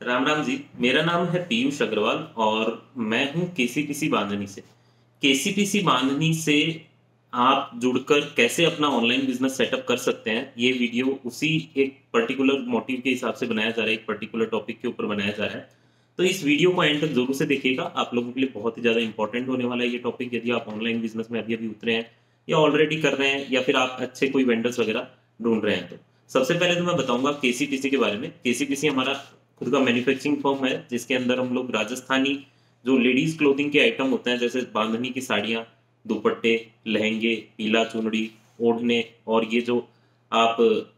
राम राम जी। मेरा नाम है पीयूष अग्रवाल और मैं हूँ केसीपीसी बांधनी से। केसीपीसी बांधनी से आप जुड़कर कैसे अपना ऑनलाइन बिजनेस सेटअप कर सकते हैं, ये वीडियो उसी एक पर्टिकुलर मोटिव के हिसाब से बनाया जा रहा है, एक पर्टिकुलर टॉपिक के ऊपर बनाया जा रहा है। तो इस वीडियो को एंड तक जरूर से देखिएगा, आप लोगों के लिए बहुत ही ज़्यादा इंपॉर्टेंट होने वाला है ये टॉपिक। यदि आप ऑनलाइन बिजनेस में अभी अभी उतरे हैं या ऑलरेडी कर रहे हैं या फिर आप अच्छे कोई वेंडर्स वगैरह ढूंढ रहे हैं, तो सबसे पहले तो मैं बताऊंगा केसीपीसी के बारे में। केसीपीसी हमारा खुद का मैन्युफैक्चरिंग फर्म है जिसके अंदर हम लोग राजस्थानी जो लेडीज क्लोथिंग के आइटम होते हैं, जैसे बांधनी की साड़ियाँ, दुपट्टे, लहंगे, पीला चुनरी, ओढ़ने, और ये जो आप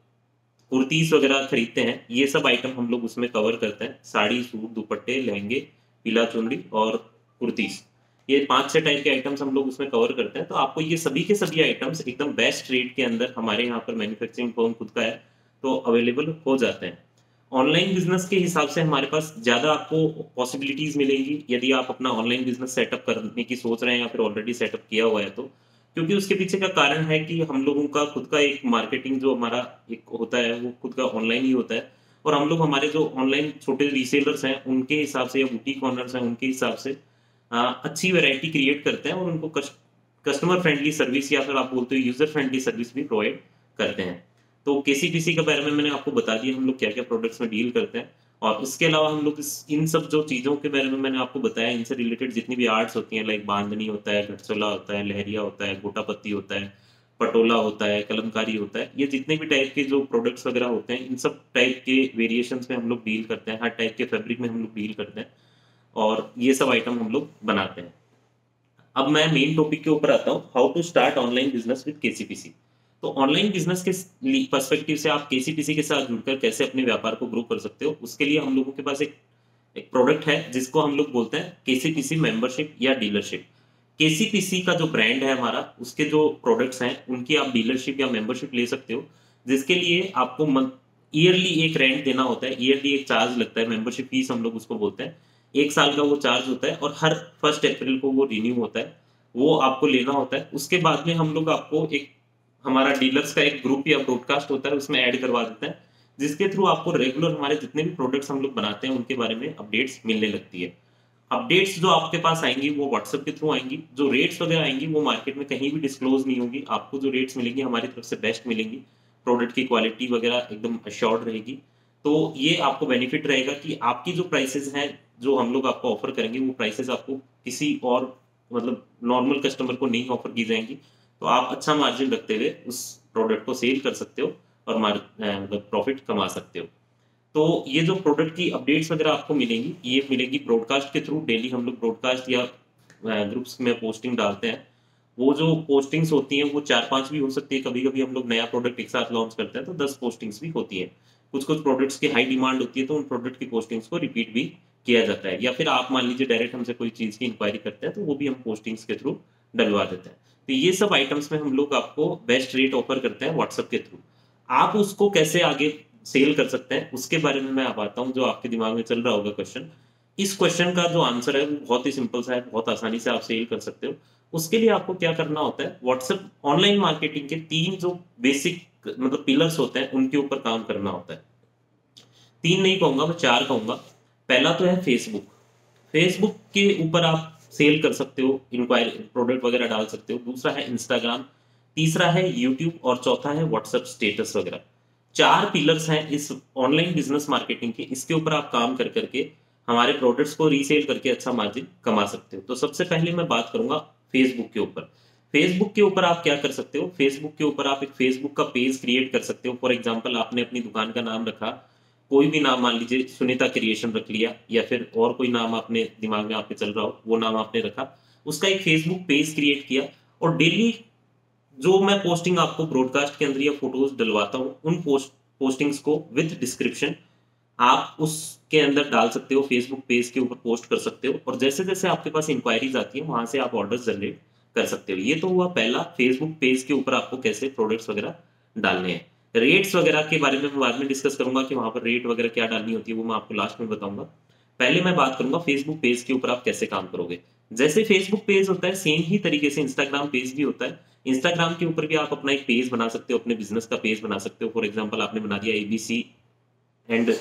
कुर्तीस वगैरह खरीदते हैं, ये सब आइटम हम लोग उसमें कवर करते हैं। साड़ी, सूट, दुपट्टे, लहंगे, पीला चुनरी और कुर्तीस, ये 5-6 टाइप के आइटम्स हम लोग उसमें कवर करते हैं। तो आपको ये सभी के सभी आइटम्स एकदम बेस्ट रेट के अंदर हमारे यहाँ पर मैन्युफैक्चरिंग फर्म खुद का है तो अवेलेबल हो जाते हैं। ऑनलाइन बिजनेस के हिसाब से हमारे पास ज़्यादा आपको पॉसिबिलिटीज मिलेंगी यदि आप अपना ऑनलाइन बिजनेस सेटअप करने की सोच रहे हैं या फिर ऑलरेडी सेटअप किया हुआ है तो। क्योंकि उसके पीछे का कारण है कि हम लोगों का खुद का एक मार्केटिंग जो हमारा एक होता है वो खुद का ऑनलाइन ही होता है। और हम लोग हमारे जो ऑनलाइन छोटे रीसेलर्स हैं उनके हिसाब से या बुटीक ऑनर्स हैं उनके हिसाब से अच्छी वैरायटी क्रिएट करते हैं और उनको कस्टमर फ्रेंडली सर्विस या फिर आप बोलते हो यूजर फ्रेंडली सर्विस भी प्रोवाइड करते हैं। तो केसीपीसी के बारे में मैंने आपको बता दिया हम लोग क्या क्या प्रोडक्ट्स में डील करते हैं। और इसके अलावा हम लोग इन सब जो चीज़ों के बारे में मैंने आपको बताया, इनसे रिलेटेड जितनी भी आर्ट्स होती हैं, लाइक बांधनी होता है, घटसोला होता है, लहरिया होता है, गोटापत्ती होता है, पटोला होता है, कलमकारी होता है, ये जितने भी टाइप के जो प्रोडक्ट्स वगैरह होते हैं, इन सब टाइप के वेरिएशंस में हम लोग डील करते हैं। हर टाइप के फैब्रिक में हम लोग डील करते हैं और ये सब आइटम हम लोग बनाते हैं। अब मैं मेन टॉपिक के ऊपर आता हूँ, how to start online business with KCPC. तो ऑनलाइन बिजनेस के पर्सपेक्टिव से आप केसीपीसी के साथ जुड़कर कैसे अपने व्यापार को ग्रो कर सकते हो, उसके लिए हम लोगों के पास एक प्रोडक्ट है जिसको हम लोग बोलते हैं केसीपीसी मेंबरशिप या डीलरशिप। केसीपीसी का जो ब्रांड है हमारा, उसके जो प्रोडक्ट्स हैं उनकी आप डीलरशिप या मेंबरशिप ले सकते हो, जिसके लिए आपको ईयरली एक रेंट देना होता है। ईयरली एक चार्ज लगता है, मेंबरशिप फीस हम लोग उसको बोलते हैं। 1 साल का वो चार्ज होता है और हर 1 अप्रैल को वो रिन्यू होता है, वो आपको लेना होता है। उसके बाद में हम लोग आपको एक हमारा डीलर्स का एक ग्रुप या ब्रॉडकास्ट होता है उसमें ऐड करवा देते हैं, जिसके थ्रू आपको रेगुलर हमारे जितने भी प्रोडक्ट्स हम लोग बनाते हैं उनके बारे में अपडेट्स मिलने लगती है। अपडेट्स जो आपके पास आएंगी वो व्हाट्सएप के थ्रू आएंगी। जो रेट्स वगैरह आएंगी वो मार्केट में कहीं भी डिस्क्लोज नहीं होगी। आपको जो रेट्स मिलेंगी हमारी तरफ से बेस्ट मिलेंगी, प्रोडक्ट की क्वालिटी वगैरह एकदम अश्योर्ड रहेगी। तो ये आपको बेनिफिट रहेगा कि आपकी जो प्राइसेस हैं जो हम लोग आपको ऑफर करेंगे वो प्राइसेस आपको किसी और मतलब नॉर्मल कस्टमर को नहीं ऑफर की जाएंगी। तो आप अच्छा मार्जिन रखते हुए उस प्रोडक्ट को सेल कर सकते हो और मतलब प्रॉफिट कमा सकते हो। तो ये जो प्रोडक्ट की अपडेट्स वगैरह आपको मिलेंगी, ये मिलेगी ब्रॉडकास्ट के थ्रू। डेली हम लोग ब्रॉडकास्ट या ग्रुप्स में पोस्टिंग डालते हैं। वो जो पोस्टिंग्स होती हैं वो 4-5 भी हो सकती है। कभी कभी हम लोग नया प्रोडक्ट एक साथ लॉन्च करते हैं तो 10 पोस्टिंग्स भी होती है। कुछ कुछ प्रोडक्ट्स की हाई डिमांड होती है तो उन प्रोडक्ट की पोस्टिंग्स को रिपीट भी किया जाता है। या फिर आप मान लीजिए डायरेक्ट हमसे कोई चीज़ की इंक्वायरी करते हैं तो वो भी हम पोस्टिंग्स के थ्रू डलवा देते हैं। तो ये सब आइटम्स में हम लोग आपको बेस्ट रेट ऑफर करते हैं व्हाट्सएप के थ्रू। आप उसको कैसे आगे सेल कर सकते हैं उसके बारे में मैं बताता हूँ, जो आपके दिमाग में चल रहा होगा क्वेश्चन। इस क्वेश्चन का जो आंसर है वो बहुत ही सिंपल सा है, बहुत आसानी से आप सेल कर सकते हो। उसके लिए आपको क्या करना होता है, व्हाट्सएप ऑनलाइन मार्केटिंग के 3 जो बेसिक मतलब पिलर्स होते हैं उनके ऊपर काम करना होता है। 3 नहीं कहूंगा, मैं 4 कहूंगा। पहला तो है फेसबुक। फेसबुक के ऊपर आप सेल कर सकते हो, इंक्वायरी प्रोडक्ट वगैरह डाल सकते हो। दूसरा है इंस्टाग्राम, तीसरा है यूट्यूब और चौथा है व्हाट्सएप स्टेटस वगैरह। 4 पिलर्स हैं इस ऑनलाइन बिजनेस मार्केटिंग के। इसके ऊपर आप काम कर करके हमारे प्रोडक्ट्स को रीसेल करके अच्छा मार्जिन कमा सकते हो। तो सबसे पहले मैं बात करूंगा फेसबुक के ऊपर। फेसबुक के ऊपर आप क्या कर सकते हो, फेसबुक के ऊपर आप एक फेसबुक का पेज क्रिएट कर सकते हो। फॉर एग्जांपल आपने अपनी दुकान का नाम रखा, कोई भी नाम मान लीजिए सुनीता क्रिएशन रख लिया, या फिर और कोई नाम आपने दिमाग में आपके चल रहा हो वो नाम आपने रखा, उसका एक फेसबुक पेज क्रिएट किया। और डेली जो मैं पोस्टिंग आपको ब्रॉडकास्ट के अंदर या फोटोज डलवाता हूँ उन पोस्टिंग्स को विद डिस्क्रिप्शन आप उसके अंदर डाल सकते हो, फेसबुक पेज के ऊपर पोस्ट कर सकते हो। और जैसे जैसे आपके पास इंक्वायरीज आती है वहां से आप ऑर्डर्स जनरेट कर सकते हो। ये तो हुआ पहला, फेसबुक पेज के ऊपर आपको कैसे प्रोडक्ट्स वगैरह डालने हैं। रेट्स वगैरह के बारे में मैं बाद में डिस्कस करूंगा कि वहां पर रेट वगैरह क्या डालनी होती है, वो मैं आपको लास्ट में बताऊंगा। पहले मैं बात करूंगा फेसबुक पेज के ऊपर आप कैसे काम करोगे। जैसे फेसबुक पेज होता है सेम ही तरीके से इंस्टाग्राम पेज भी होता है। इंस्टाग्राम के ऊपर भी आप अपना एक पेज बना सकते हो, अपने बिजनेस का पेज बना सकते हो। फॉर एग्जाम्पल आपने बना दिया एबीसी एंड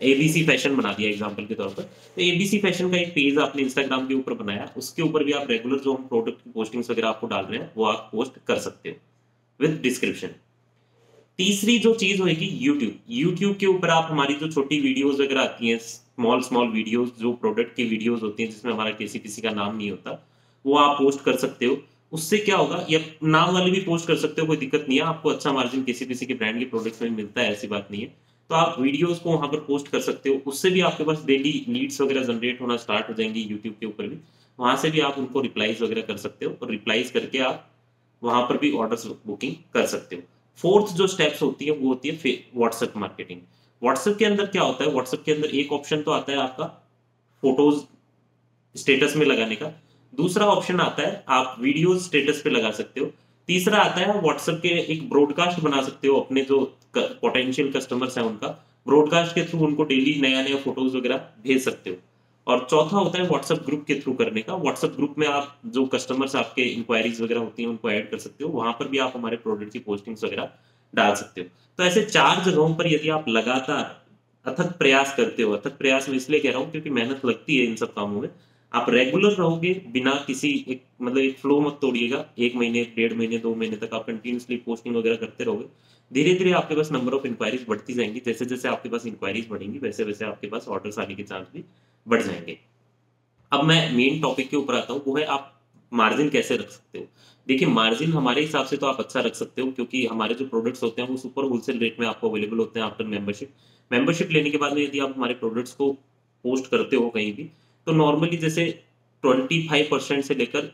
एबीसी फैशन बना दिया एग्जांपल के तौर पर, तो एबीसी फैशन का एक पेज आपने इंस्टाग्राम के ऊपर बनाया, उसके ऊपर भी आप रेगुलर जो हम प्रोडक्ट की पोस्टिंग्स वगैरह आपको डाल रहे हैं वो आप पोस्ट कर सकते हो विद डिस्क्रिप्शन। तीसरी जो चीज होगी यूट्यूब, यूट्यूब के ऊपर आप हमारी जो छोटी वीडियोस वगैरह आती हैं, स्मॉल स्मॉल वीडियोस जो प्रोडक्ट की वीडियोस होती हैं जिसमें हमारा किसी का नाम नहीं होता, वो आप पोस्ट कर सकते हो। उससे क्या होगा, या नाम वाले भी पोस्ट कर सकते हो, कोई दिक्कत नहीं है, आपको अच्छा मार्जिन किसी के ब्रांड के प्रोडक्ट्स में मिलता है, ऐसी बात नहीं है। तो आप वीडियोस को वहां पर पोस्ट कर सकते हो, उससे भी आपके पास डेली लीड्स वगैरह जनरेट होना स्टार्ट हो जाएंगी यूट्यूब के ऊपर भी। वहां से भी आप उनको रिप्लाईज वगैरह कर सकते हो, और रिप्लाईज करके आप वहां पर भी ऑर्डर्स बुकिंग कर सकते हो। फोर्थ जो स्टेप्स होती है वो होती है व्हाट्सएप मार्केटिंग। व्हाट्सएप के अंदर क्या होता है, व्हाट्सएप के अंदर एक ऑप्शन तो आता है आपका फोटोज स्टेटस में लगाने का, दूसरा ऑप्शन आता है आप वीडियो स्टेटस पे लगा सकते हो, तीसरा आता है व्हाट्सएप के एक ब्रॉडकास्ट बना सकते हो अपने जो पोटेंशियल कस्टमर्स हैं उनका, ब्रॉडकास्ट के थ्रू उनको डेली नया नया फोटोज वगैरह भेज सकते हो। और चौथा होता है व्हाट्सएप ग्रुप के थ्रू करने का, व्हाट्सएप ग्रुप में आप जो कस्टमर्स आपके इंक्वायरीज वगैरह होती हैं उनको ऐड कर सकते हो, वहां पर भी आप हमारे प्रोडक्ट की पोस्टिंग्स वगैरह डाल सकते हो। तो ऐसे 4 जगहों पर यदि आप लगातार अथक प्रयास करते हो, अथक प्रयास में इसलिए कह रहा हूँ क्योंकि मेहनत लगती है इन सब कामों में, आप रेगुलर रहोगे बिना किसी एक मतलब एक फ्लो मत तोड़िएगा, 1 महीने 1.5 महीने 2 महीने तक आप कंटिन्यूसली पोस्टिंग वगैरह करते रहोगे, धीरे धीरे आपके पास नंबर ऑफ इंक्वायरीज बढ़ती जाएंगी, जैसे जैसे आपके पास इंक्वायरीज बढ़ेंगी वैसे वैसे आपके पास ऑर्डर्स आने के चांस भी बढ़ जाएंगे। अब मैं मेन टॉपिक के ऊपर आता हूँ, वो है आप मार्जिन कैसे रख सकते हो। देखिए मार्जिन हमारे हिसाब से तो आप अच्छा रख सकते हो, क्योंकि हमारे जो प्रोडक्ट्स होते हैं वो सुपर होलसेल रेट में आपको अवेलेबल होते हैं आफ्टर मेंबरशिप। मेंबरशिप लेने के बाद में यदि आप हमारे प्रोडक्ट्स को पोस्ट करते हो कहीं भी, तो नॉर्मली जैसे 25% से लेकर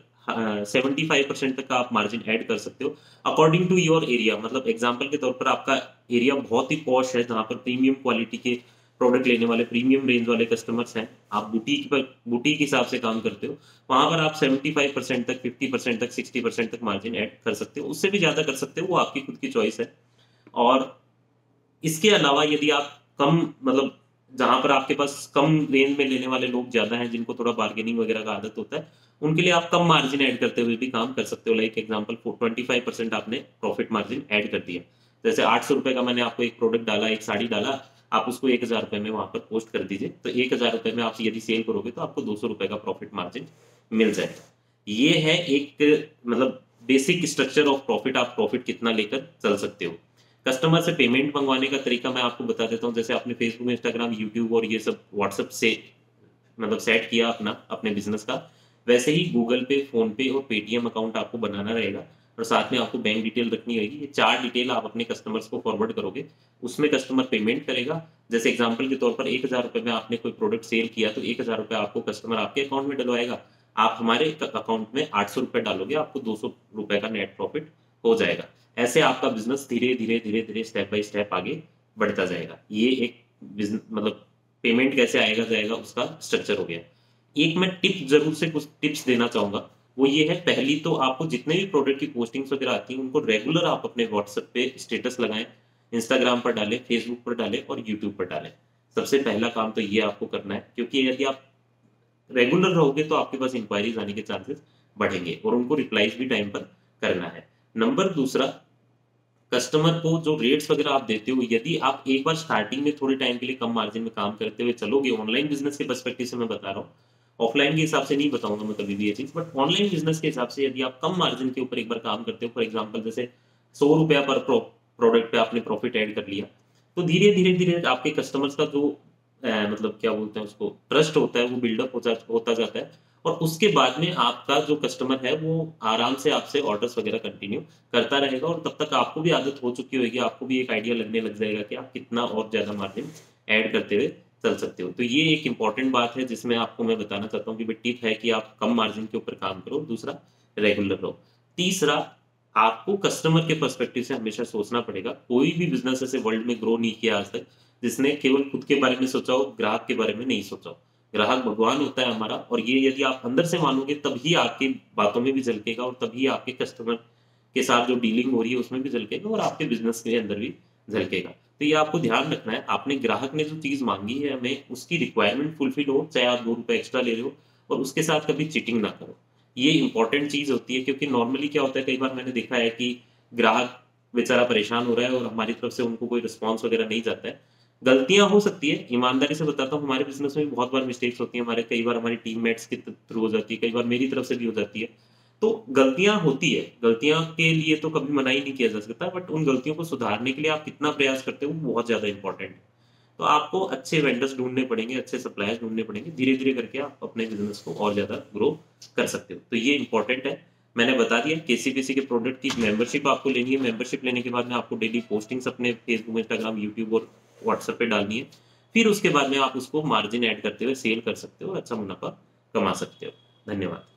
75% तक का आप मार्जिन ऐड कर सकते हो अकॉर्डिंग टू योर एरिया। मतलब एग्जाम्पल के तौर पर आपका एरिया बहुत ही पॉश है जहां पर प्रीमियम क्वालिटी के प्रोडक्ट लेने वाले प्रीमियम रेंज वाले कस्टमर्स हैं, आप बुटीक हिसाब से काम करते हो, वहां पर आप 75% तक 50% तक 60% तक मार्जिन ऐड कर सकते हो, उससे भी ज्यादा कर सकते हो, वो आपकी खुद की चॉइस है। और इसके अलावा यदि आप कम मतलब जहां पर आपके पास कम रेंज में लेने वाले लोग ज्यादा हैं, जिनको थोड़ा बार्गेनिंग वगैरह का आदत होता है, उनके लिए आप कम मार्जिन ऐड करते हुए भी काम कर सकते हो। लाइक एग्जांपल 25% आपने प्रॉफिट मार्जिन ऐड कर दिया, जैसे 800 रुपए का मैंने आपको एक प्रोडक्ट डाला, एक साड़ी डाला, आप उसको 1000 रुपए में वहां पर पोस्ट कर दीजिए, तो 1000 रुपए में आप यदि सेल करोगे तो आपको 200 रुपए का प्रॉफिट मार्जिन मिल जाएगा। ये है एक मतलब बेसिक स्ट्रक्चर ऑफ प्रॉफिट, आप प्रॉफिट कितना लेकर चल सकते हो। कस्टमर से पेमेंट मंगवाने का तरीका मैं आपको बता देता हूँ। जैसे आपने फेसबुक, इंस्टाग्राम, यूट्यूब और ये सब व्हाट्सएप से मतलब सेट किया अपना अपने बिजनेस का, वैसे ही गूगल पे, फोन पे और पेटीएम अकाउंट आपको बनाना रहेगा, और साथ में आपको बैंक डिटेल रखनी रहेगी। ये 4 डिटेल आप अपने कस्टमर्स को फॉरवर्ड करोगे, उसमें कस्टमर पेमेंट करेगा। जैसे एग्जांपल के तौर पर 1000 रुपए में आपने कोई प्रोडक्ट सेल किया, तो 1000 रुपए आपको कस्टमर आपके अकाउंट में डलवाएगा, आप हमारे अकाउंट में 800 रुपए डालोगे, आपको 200 रुपए का नेट प्रॉफिट हो जाएगा। ऐसे आपका बिजनेस धीरे धीरे धीरे धीरे स्टेप बाय स्टेप आगे बढ़ता जाएगा। ये एक बिजनेस मतलब पेमेंट कैसे आएगा जाएगा उसका स्ट्रक्चर हो गया। एक मैं टिप जरूर से कुछ टिप्स देना चाहूंगा, वो ये है, पहली तो आपको जितने भी प्रोडक्ट की पोस्टिंग्स वगैरह आती हैं उनको रेगुलर आप अपने व्हाट्सएप पे स्टेटस लगाएं, इंस्टाग्राम पर डालें, फेसबुक पर डालें और यूट्यूब पर डालें। सबसे पहला काम तो ये आपको करना है, क्योंकि यदि आप रेगुलर रहोगे तो आपके पास इंक्वायरीज आने के चांसेस बढ़ेंगे, और उनको रिप्लाईज भी टाइम पर करना है। नंबर दूसरा, कस्टमर को जो रेट्स वगैरह आप देते हो, यदि आप एक बार स्टार्टिंग में थोड़े टाइम के लिए कम मार्जिन में काम करते हुए चलोगे, ऑनलाइन बिजनेस के पर्सपेक्टिव से मैं बता रहा हूँ, ऑफलाइन के हिसाब से नहीं बताऊंगा मैं कभी भी ये चीज, बट ऑनलाइन बिजनेस के हिसाब से यदि आप कम मार्जिन के ऊपर एक बार काम करते हो, फॉर एग्जाम्पल जैसे 100 रुपया पर प्रोडक्ट पे आपने प्रॉफिट ऐड कर लिया, तो धीरे धीरे धीरे आपके कस्टमर्स का जो मतलब क्या बोलते हैं उसको, ट्रस्ट होता है, वो बिल्डअप होता जाता है, और उसके बाद में आपका जो कस्टमर है वो आराम से आपसे ऑर्डर्स वगैरह कंटिन्यू करता रहेगा, और तब तक आपको भी आदत हो चुकी होगी, आपको भी एक आइडिया लगने लग जाएगा कि आप कितना और ज्यादा मार्जिन ऐड करते हुए चल सकते हो। तो ये एक इंपॉर्टेंट बात है जिसमें आपको मैं बताना चाहता हूँ कि भाई टिप है कि आप कम मार्जिन के ऊपर काम करो। दूसरा, रेगुलर रहो। तीसरा, आपको कस्टमर के पर्सपेक्टिव से हमेशा सोचना पड़ेगा। कोई भी बिजनेस ऐसे वर्ल्ड में ग्रो नहीं किया आज तक जिसने केवल खुद के बारे में सोचा हो, ग्राहक के बारे में नहीं सोचा हो। ग्राहक भगवान होता है हमारा, और ये यदि आप अंदर से मानोगे तभी आपकी बातों में भी झलकेगा, और तभी आपके कस्टमर के साथ जो डीलिंग हो रही है उसमें भी झलकेगा, और आपके बिजनेस के अंदर भी झलकेगा। तो ये आपको ध्यान रखना है, आपने ग्राहक ने जो चीज मांगी है हमें उसकी रिक्वायरमेंट फुलफिल हो, चाहे आप 2 रुपए एक्स्ट्रा ले रहे हो, और उसके साथ कभी चीटिंग ना करो। ये इंपॉर्टेंट चीज होती है, क्योंकि नॉर्मली क्या होता है, कई बार मैंने देखा है कि ग्राहक बेचारा परेशान हो रहा है और हमारी तरफ से उनको कोई रिस्पॉन्स वगैरह नहीं जाता है, गलतियाँ हो सकती है, ईमानदारी से बताता हूँ हमारे बिज़नेस में भी बहुत बार मिस्टेक्स होती हैं, हमारे कई बार हमारी टीममेट्स के थ्रू हो जाती है, कई बार मेरी तरफ से भी हो जाती है। तो गलतियाँ होती है, गलतियाँ के लिए तो कभी मना ही नहीं किया जा सकता, बट उन गलतियों को सुधारने के लिए आप कितना प्रयास करते हो, वो बहुत ज़्यादा इम्पोर्टेंट है। तो आपको अच्छे वेंडर्स ढूँढने पड़ेंगे, अच्छे सप्लायर्स ढूँढने पड़ेंगे, धीरे-धीरे करके आप अपने बिज़नेस को और ज़्यादा ग्रो कर सकते हो। तो ये इम्पोर्टेंट है। मैंने बता दिया केसीपीसी के प्रोडक्ट की मेंबरशिप आपको लेनी है, मेंबरशिप लेने के बाद में आपको डेली पोस्टिंग्स अपने फेसबुक, इंस्टाग्राम, यूट्यूब और व्हाट्सएप पे डालनी है। फिर उसके बाद में आप उसको मार्जिन ऐड करते हुए सेल कर सकते हो, अच्छा मुनाफ़ा कमा सकते हो। धन्यवाद।